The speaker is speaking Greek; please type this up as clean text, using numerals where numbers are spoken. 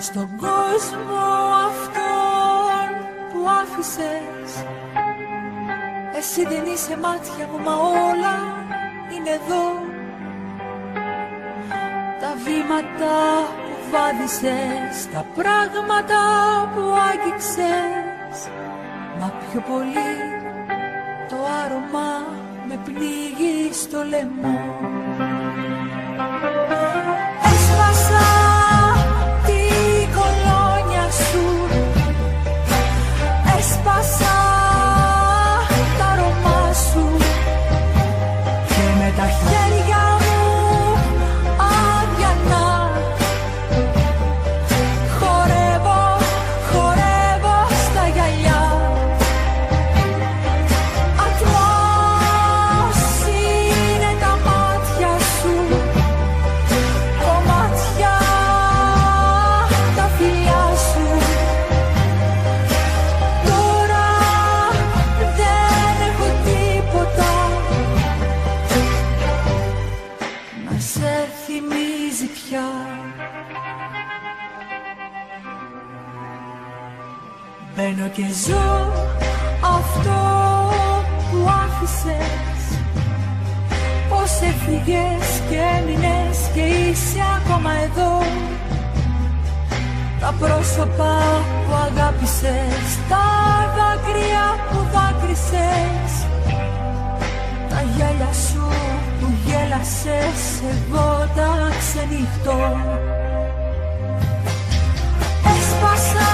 στον κόσμο αυτόν που άφησες. Εσύ δεν είσαι μάτια μου, μα όλα είναι εδώ. Τα βήματα που βάδιζες, τα πράγματα που άγγιξες, μα πιο πολύ το άρωμα με πνίγει στο λαιμό. Έσπασα την κολόνια σου, έσπασα τα αρώμα σου και με τα χέρια μου αδιανά χορεύω στα γυαλιά. Ατμός είναι τα μάτια σου, κομμάτια τα φιλιά σου. Τώρα δεν έχω τίποτα να σε θυμίζει πια. Μπαίνω και ζω αυτό που άφησες, πως έφυγες και έμεινες και είσαι ακόμα εδώ. Τα πρόσωπα που αγάπησες, τα δάκρυα που δάκρυσες, τα γέλια σου που γέλασες, εγώ τα ξενυχτώ. Έσπασα